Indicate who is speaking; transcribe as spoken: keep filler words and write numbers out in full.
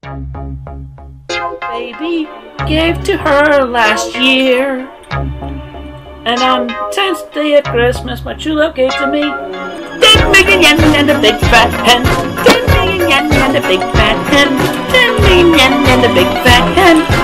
Speaker 1: Baby gave to her last year, and on tenth day of Christmas, my true love gave to me ten million yen and a big fat hen. Ten million yen and a big fat hen. Ten million yen and a big fat hen.